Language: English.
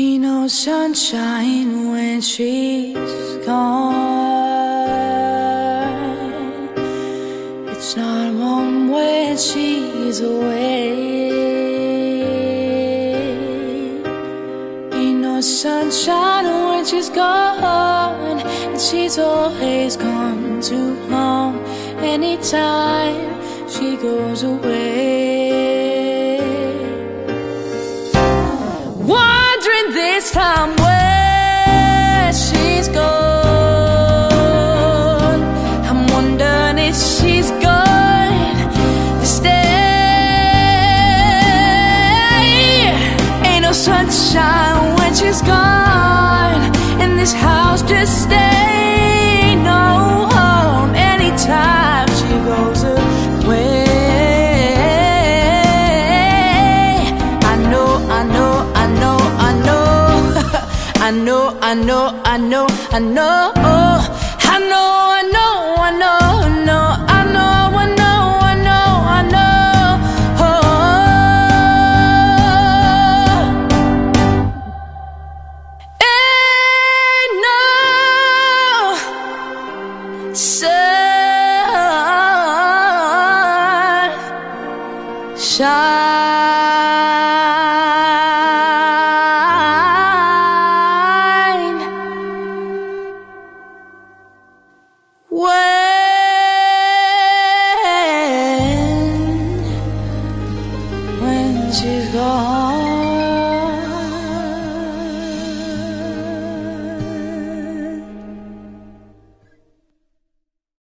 Ain't no sunshine when she's gone. It's not warm when she's away. Ain't no sunshine when she's gone, and she's always gone too long. Anytime she goes away, wondering this time where she's gone. I'm wondering if she's going to stay. Ain't no sunshine when she's gone, and this house just stay no home anytime she goes away. I know, I know, I know, I know, I know, I know, I know, I know, I know, I know, I know, I know, I know, I know, I know. Ain't no sunshine